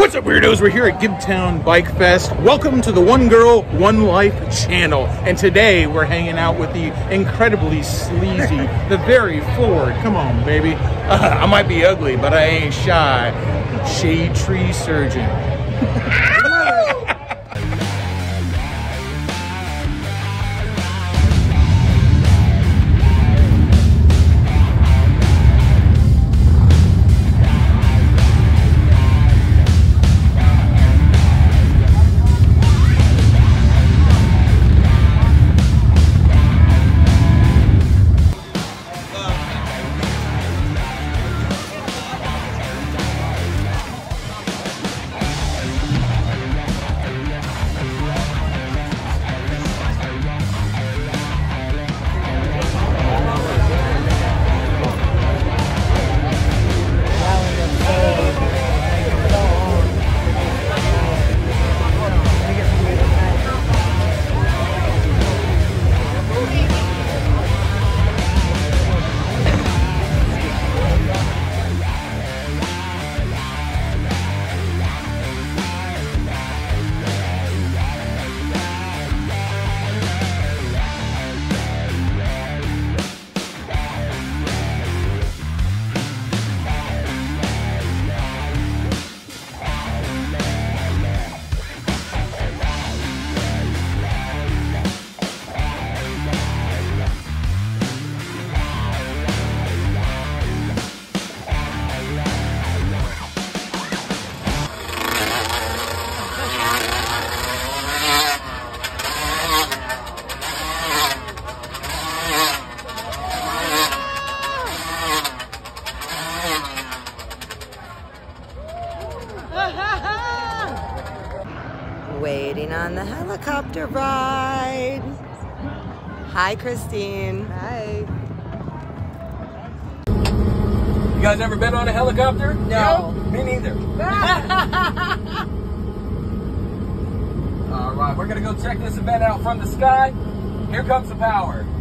What's up, weirdos? We're here at Gibtown Bike Fest. Welcome to the One Girl, One Life channel. And today we're hanging out with the incredibly sleazy, the very forward, come on, baby. I might be ugly, but I ain't shy. Shadetree Surgeon. Waiting on the helicopter ride. Hi, Christine. Hi. You guys ever been on a helicopter? No. Me neither. All right, we're gonna go check this event out from the sky. Here comes the power.